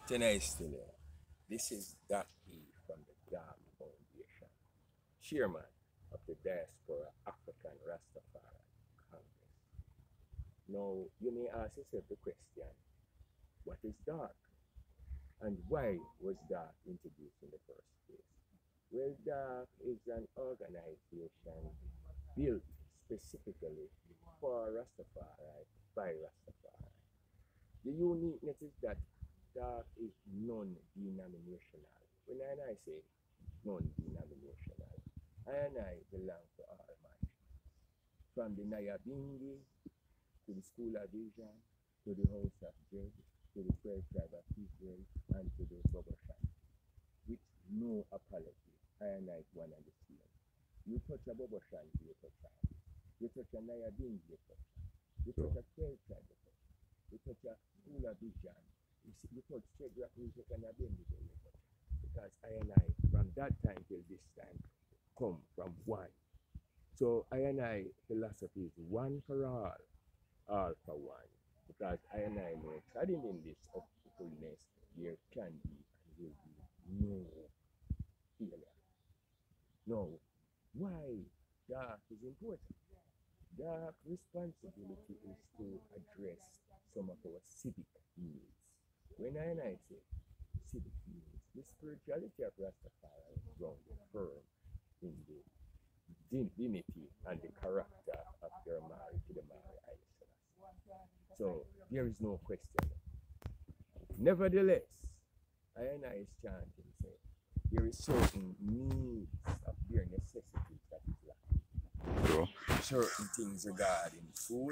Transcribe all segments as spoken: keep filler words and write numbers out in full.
Tenaistile. This is Doc E from the Dark Foundation, chairman of the Diaspora African Rastafari Congress. Now, you may ask yourself the question, what is dark? And why was dark introduced in the first place? Well, dark is an organization built specifically for Rastafari by Rastafari. The uniqueness is that dark is non-denominational. When I, and I say non-denominational, I and I belong to all mansions. From the Nyabingi to the School of Vision, to the House of Dread, to the twelve Tribe of Israel, and to the Boboshan. With no apology, I and I one and the same. You touch a Boboshan, you touch a You touch a Nyabingi, you touch a You touch a twelve Tribe, you touch a You touch a School of Vision. You, see, you touch Shadrach, Meshach, and Abednego, you touch. Because I and I, from that time till this time, come from one. So I and I philosophy is one for all, all for one. Because I and I know, treading in this obstacleness, there can be and will be no failure. No. Why dark is important? Dark responsibility is to address some of our civic needs. When I and I say civic needs, the spirituality of Rastafari is grounded firm in the dignity and the character of their marriage to the Mary Selassie. So there is no question. Nevertheless, I and I is chanting say there is certain needs of their necessities that is lacking. Sure. Certain things regarding food,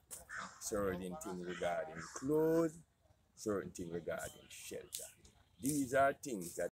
certain things regarding clothes, certain things regarding shelter. These are things that